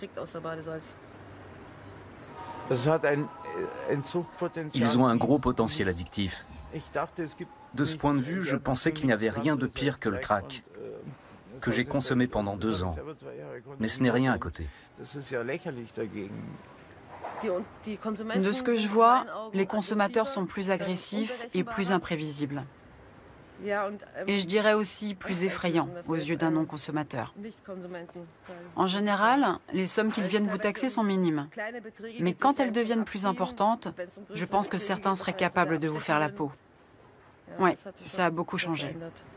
Speaker 9: Ils ont un gros potentiel addictif. De ce point de vue, je pensais qu'il n'y avait rien de pire que le crack, que j'ai consommé pendant deux ans. Mais ce n'est rien à côté.
Speaker 8: De ce que je vois, les consommateurs sont plus agressifs et plus imprévisibles. Et je dirais aussi plus effrayants aux yeux d'un non-consommateur. En général, les sommes qu'ils viennent vous taxer sont minimes. Mais quand elles deviennent plus importantes, je pense que certains seraient capables de vous faire la peau. Oui, ça a beaucoup changé.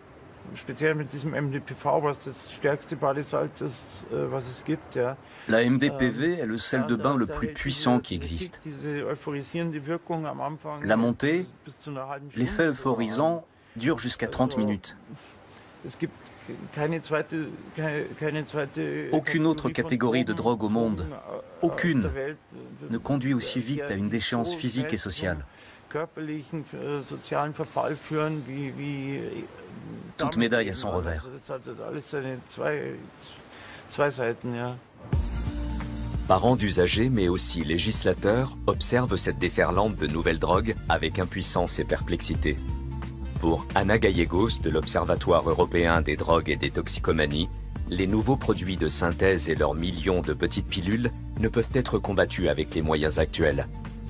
Speaker 9: La M D P V est le sel de bain le plus puissant qui existe. La montée, l'effet euphorisant, dure jusqu'à trente minutes. Aucune autre catégorie de drogue au monde, aucune, ne conduit aussi vite à une déchéance physique et sociale. Toute médaille a son revers.
Speaker 2: Parents d'usagers, mais aussi législateurs, observent cette déferlante de nouvelles drogues avec impuissance et perplexité. Pour Anna Gallegos de l'Observatoire européen des drogues et des toxicomanies, les nouveaux produits de synthèse et leurs millions de petites pilules ne peuvent être combattus avec les moyens actuels.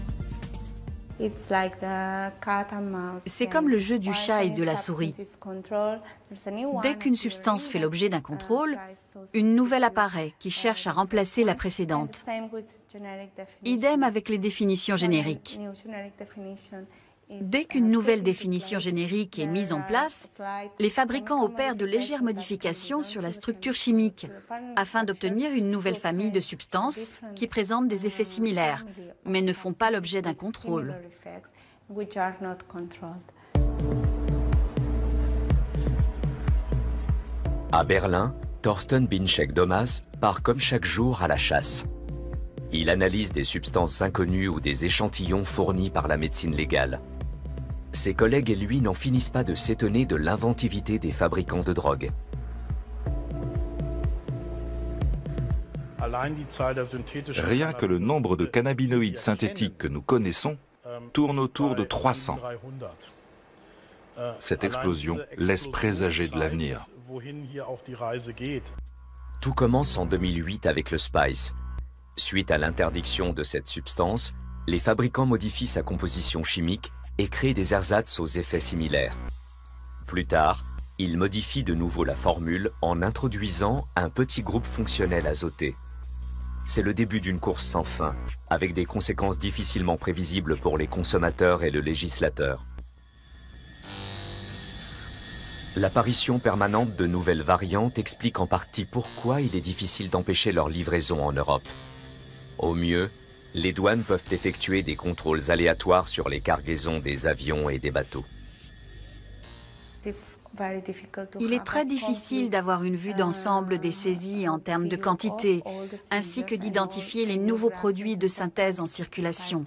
Speaker 3: C'est comme le jeu du chat et de la souris. Dès qu'une substance fait l'objet d'un contrôle, une nouvelle apparaît qui cherche à remplacer la précédente. Idem avec les définitions génériques. Dès qu'une nouvelle définition générique est mise en place, les fabricants opèrent de légères modifications sur la structure chimique afin d'obtenir une nouvelle famille de substances qui présentent des effets similaires, mais ne font pas l'objet d'un contrôle.
Speaker 2: À Berlin, Thorsten Binczek-Domas part comme chaque jour à la chasse. Il analyse des substances inconnues ou des échantillons fournis par la médecine légale. Ses collègues et lui n'en finissent pas de s'étonner de l'inventivité des fabricants de drogue.
Speaker 7: Rien que le nombre de cannabinoïdes synthétiques que nous connaissons tourne autour de trois cents. Cette explosion laisse présager de l'avenir.
Speaker 2: Tout commence en deux mille huit avec le Spice. Suite à l'interdiction de cette substance, les fabricants modifient sa composition chimique et créent des ersatz aux effets similaires. Plus tard, ils modifient de nouveau la formule en introduisant un petit groupe fonctionnel azoté. C'est le début d'une course sans fin, avec des conséquences difficilement prévisibles pour les consommateurs et le législateur. L'apparition permanente de nouvelles variantes explique en partie pourquoi il est difficile d'empêcher leur livraison en Europe. Au mieux, les douanes peuvent effectuer des contrôles aléatoires sur les cargaisons des avions et des bateaux.
Speaker 3: Il est très difficile d'avoir une vue d'ensemble des saisies en termes de quantité, ainsi que d'identifier les nouveaux produits de synthèse en circulation.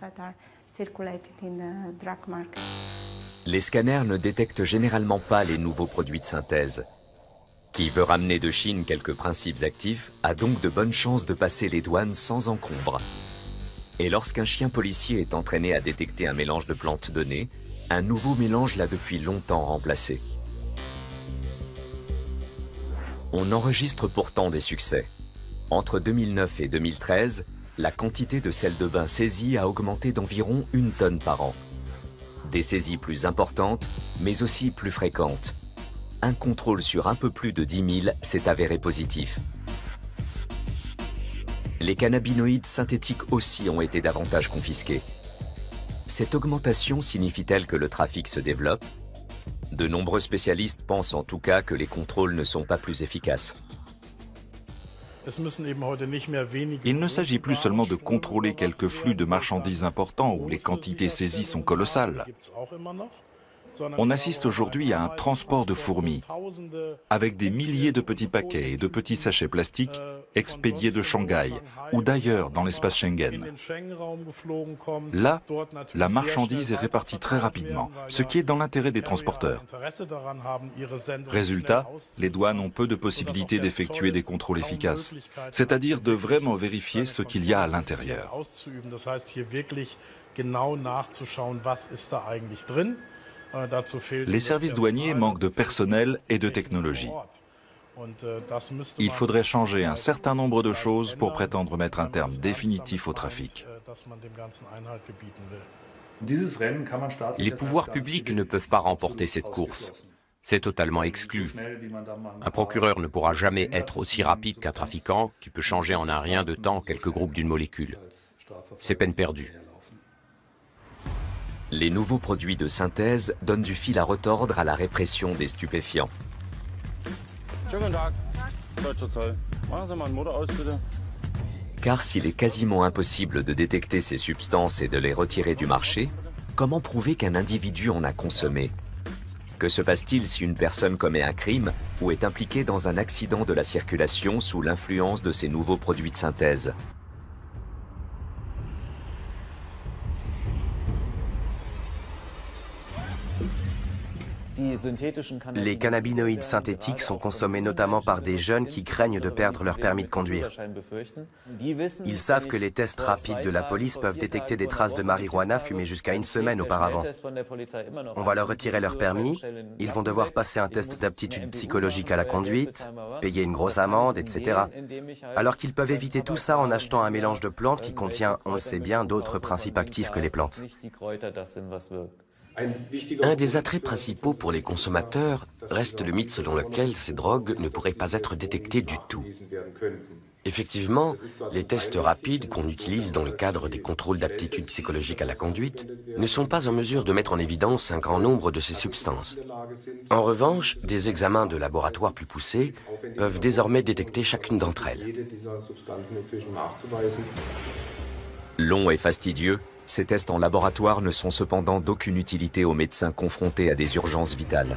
Speaker 2: Les scanners ne détectent généralement pas les nouveaux produits de synthèse. Qui veut ramener de Chine quelques principes actifs a donc de bonnes chances de passer les douanes sans encombre. Et lorsqu'un chien policier est entraîné à détecter un mélange de plantes données, un nouveau mélange l'a depuis longtemps remplacé. On enregistre pourtant des succès. Entre deux mille neuf et deux mille treize, la quantité de sel de bain saisie a augmenté d'environ une tonne par an. Des saisies plus importantes, mais aussi plus fréquentes. Un contrôle sur un peu plus de dix mille s'est avéré positif. Les cannabinoïdes synthétiques aussi ont été davantage confisqués. Cette augmentation signifie-t-elle que le trafic se développe ? De nombreux spécialistes pensent en tout cas que les contrôles ne sont pas plus efficaces.
Speaker 7: Il ne s'agit plus seulement de contrôler quelques flux de marchandises importants où les quantités saisies sont colossales. On assiste aujourd'hui à un transport de fourmis, avec des milliers de petits paquets et de petits sachets plastiques expédiés de Shanghai ou d'ailleurs dans l'espace Schengen. Là, la marchandise est répartie très rapidement, ce qui est dans l'intérêt des transporteurs. Résultat, les douanes ont peu de possibilités d'effectuer des contrôles efficaces, c'est-à-dire de vraiment vérifier ce qu'il y a à l'intérieur. Les services douaniers manquent de personnel et de technologie. Il faudrait changer un certain nombre de choses pour prétendre mettre un terme définitif au trafic.
Speaker 4: Les pouvoirs publics ne peuvent pas remporter cette course. C'est totalement exclu. Un procureur ne pourra jamais être aussi rapide qu'un trafiquant qui peut changer en un rien de temps quelques groupes d'une molécule. C'est peine perdue.
Speaker 2: Les nouveaux produits de synthèse donnent du fil à retordre à la répression des stupéfiants. Car s'il est quasiment impossible de détecter ces substances et de les retirer du marché, comment prouver qu'un individu en a consommé? Que se passe-t-il si une personne commet un crime ou est impliquée dans un accident de la circulation sous l'influence de ces nouveaux produits de synthèse?
Speaker 5: Les cannabinoïdes synthétiques sont consommés notamment par des jeunes qui craignent de perdre leur permis de conduire. Ils savent que les tests rapides de la police peuvent détecter des traces de marijuana fumée jusqu'à une semaine auparavant. On va leur retirer leur permis, ils vont devoir passer un test d'aptitude psychologique à la conduite, payer une grosse amende, et cetera. Alors qu'ils peuvent éviter tout ça en achetant un mélange de plantes qui contient, on le sait bien, d'autres principes actifs que les plantes.
Speaker 10: Un des attraits principaux pour les consommateurs reste le mythe selon lequel ces drogues ne pourraient pas être détectées du tout. Effectivement, les tests rapides qu'on utilise dans le cadre des contrôles d'aptitude psychologique à la conduite ne sont pas en mesure de mettre en évidence un grand nombre de ces substances. En revanche, des examens de laboratoire plus poussés peuvent désormais détecter chacune d'entre elles.
Speaker 2: Longs et fastidieux, ces tests en laboratoire ne sont cependant d'aucune utilité aux médecins confrontés à des urgences vitales.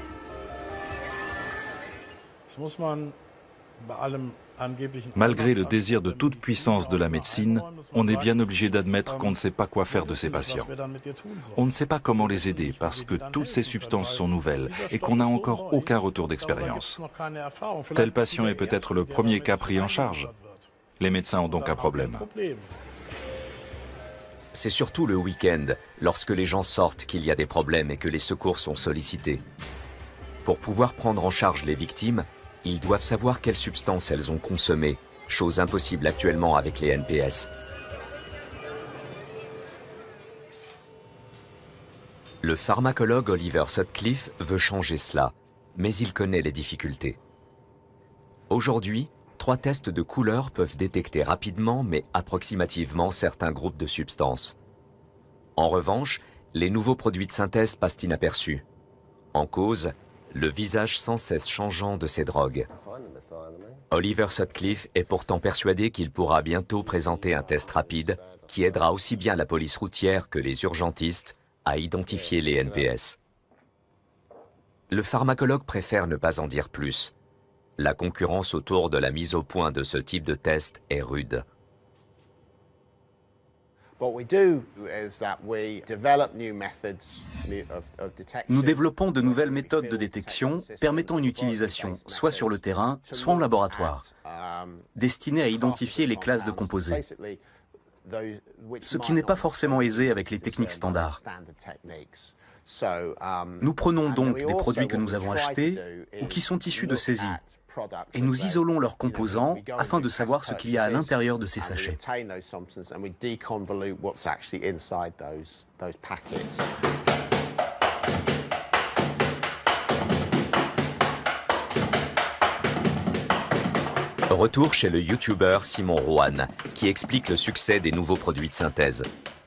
Speaker 7: Malgré le désir de toute puissance de la médecine, on est bien obligé d'admettre qu'on ne sait pas quoi faire de ces patients. On ne sait pas comment les aider parce que toutes ces substances sont nouvelles et qu'on n'a encore aucun retour d'expérience. Tel patient est peut-être le premier cas pris en charge. Les médecins ont donc un problème.
Speaker 2: C'est surtout le week-end, lorsque les gens sortent, qu'il y a des problèmes et que les secours sont sollicités. Pour pouvoir prendre en charge les victimes, ils doivent savoir quelles substances elles ont consommées, chose impossible actuellement avec les N P S. Le pharmacologue Oliver Sutcliffe veut changer cela, mais il connaît les difficultés. Aujourd'hui, Trois tests de couleur peuvent détecter rapidement mais approximativement certains groupes de substances. En revanche, les nouveaux produits de synthèse passent inaperçus. En cause, le visage sans cesse changeant de ces drogues. Oliver Sutcliffe est pourtant persuadé qu'il pourra bientôt présenter un test rapide qui aidera aussi bien la police routière que les urgentistes à identifier les N P S. Le pharmacologue préfère ne pas en dire plus. La concurrence autour de la mise au point de ce type de test est rude.
Speaker 9: Nous développons de nouvelles méthodes de détection permettant une utilisation soit sur le terrain, soit en laboratoire, destinées à identifier les classes de composés, ce qui n'est pas forcément aisé avec les techniques standards. Nous prenons donc des produits que nous avons achetés ou qui sont issus de saisie et nous isolons leurs composants afin de savoir ce qu'il y a à l'intérieur de ces sachets.
Speaker 2: Retour chez le youtubeur Simon Rouen, qui explique le succès des nouveaux produits de synthèse.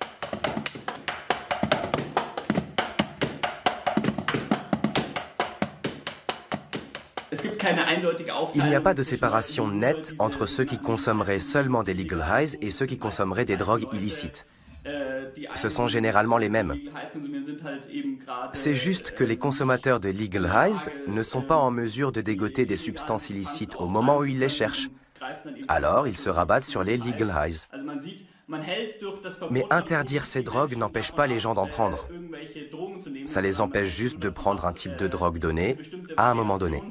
Speaker 5: Il n'y a pas de séparation nette entre ceux qui consommeraient seulement des legal highs et ceux qui consommeraient des drogues illicites. Ce sont généralement les mêmes. C'est juste que les consommateurs de legal highs ne sont pas en mesure de dégoter des substances illicites au moment où ils les cherchent. Alors, ils se rabattent sur les legal highs. Mais interdire ces drogues n'empêche pas les gens d'en prendre. Ça les empêche juste de prendre un type de drogue donné à un moment donné.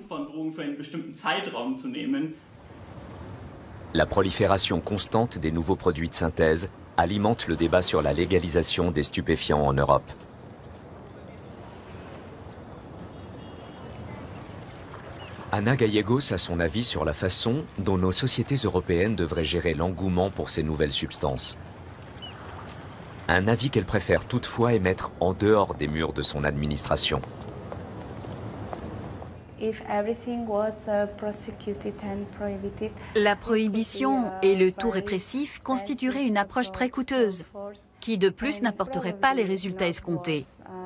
Speaker 2: La prolifération constante des nouveaux produits de synthèse alimente le débat sur la légalisation des stupéfiants en Europe. Ana Gallegos a son avis sur la façon dont nos sociétés européennes devraient gérer l'engouement pour ces nouvelles substances. Un avis qu'elle préfère toutefois émettre en dehors des murs de son administration.
Speaker 3: La prohibition et le tout répressif constitueraient une approche très coûteuse, qui de plus n'apporterait pas les résultats escomptés.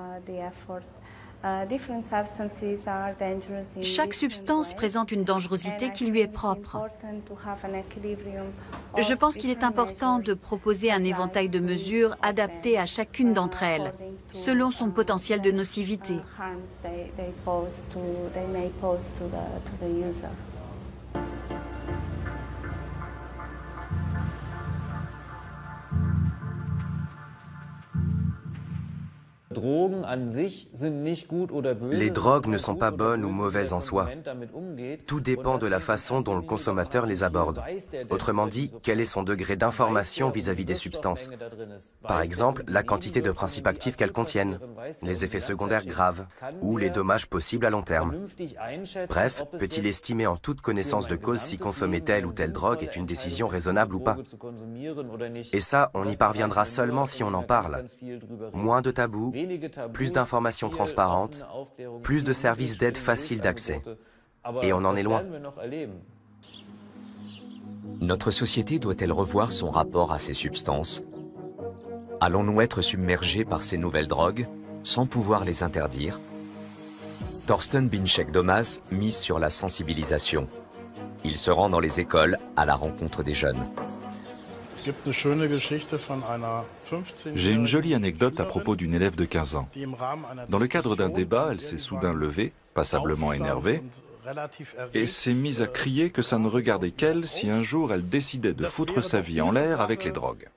Speaker 3: Chaque substance présente une dangerosité qui lui est propre. Je pense qu'il est important de proposer un éventail de mesures adaptées à chacune d'entre elles, selon son potentiel de nocivité.
Speaker 5: Les drogues ne sont pas bonnes ou mauvaises en soi. Tout dépend de la façon dont le consommateur les aborde. Autrement dit, quel est son degré d'information vis-à-vis des substances. Par exemple, la quantité de principes actifs qu'elles contiennent, les effets secondaires graves ou les dommages possibles à long terme. Bref, peut-il estimer en toute connaissance de cause si consommer telle ou telle drogue est une décision raisonnable ou pas? Et ça, on y parviendra seulement si on en parle. Moins de tabous, plus d'informations transparentes, plus de services d'aide faciles d'accès. Et on en est loin.
Speaker 2: Notre société doit-elle revoir son rapport à ces substances? Allons-nous être submergés par ces nouvelles drogues, sans pouvoir les interdire? Thorsten Binchek-Domas mise sur la sensibilisation. Il se rend dans les écoles à la rencontre des jeunes.
Speaker 7: J'ai une jolie anecdote à propos d'une élève de quinze ans. Dans le cadre d'un débat, elle s'est soudain levée, passablement énervée, et s'est mise à crier que ça ne regardait qu'elle si un jour elle décidait de foutre sa vie en l'air avec les drogues.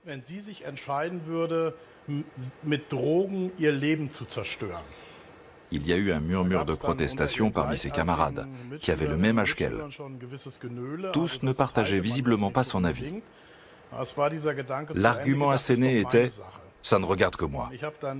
Speaker 7: Il y a eu un murmure de protestation parmi ses camarades, qui avaient le même âge qu'elle. Tous ne partageaient visiblement pas son avis. L'argument asséné était « ça ne regarde que moi ».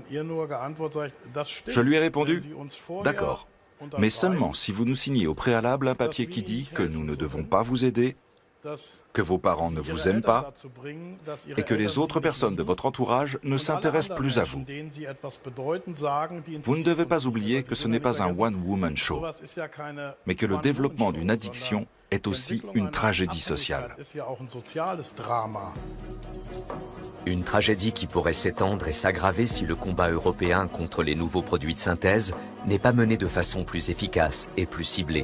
Speaker 7: Je lui ai répondu « d'accord, mais seulement si vous nous signez au préalable un papier qui dit que nous ne devons pas vous aider, que vos parents ne vous aiment pas et que les autres personnes de votre entourage ne s'intéressent plus à vous. Vous ne devez pas oublier que ce n'est pas un one-woman show, mais que le développement d'une addiction est aussi une tragédie sociale.
Speaker 2: Une tragédie qui pourrait s'étendre et s'aggraver si le combat européen contre les nouveaux produits de synthèse n'est pas mené de façon plus efficace et plus ciblée.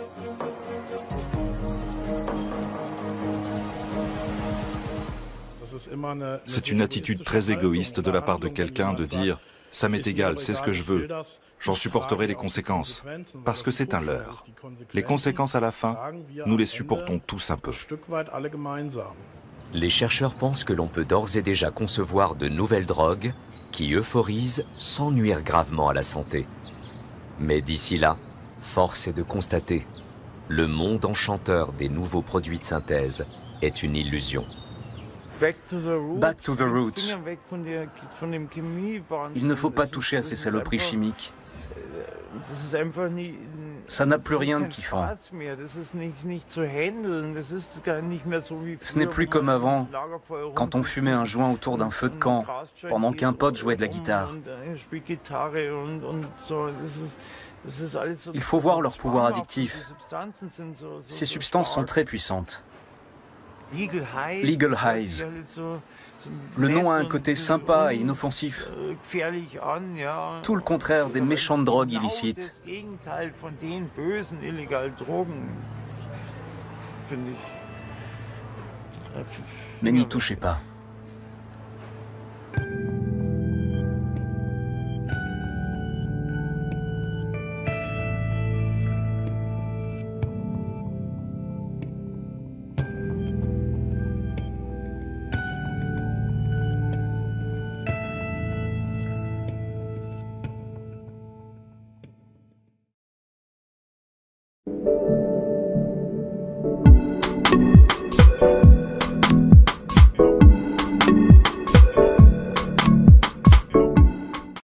Speaker 7: C'est une attitude très égoïste de la part de quelqu'un de dire « ça m'est égal, c'est ce que je veux, j'en supporterai les conséquences », parce que c'est un leurre. Les conséquences à la fin, nous les supportons tous un peu.
Speaker 2: Les chercheurs pensent que l'on peut d'ores et déjà concevoir de nouvelles drogues qui euphorisent sans nuire gravement à la santé. Mais d'ici là, force est de constater, le monde enchanteur des nouveaux produits de synthèse est une illusion.
Speaker 9: Back to the roots. Il ne faut pas toucher à ces saloperies chimiques. Ça n'a plus rien de kiffant. Ce n'est plus comme avant, quand on fumait un joint autour d'un feu de camp, pendant qu'un pote jouait de la guitare. Il faut voir leur pouvoir addictif. Ces substances sont très puissantes. Legal Highs. Le nom a un côté sympa et inoffensif. Tout le contraire des méchantes drogues illicites. Mais n'y touchez pas.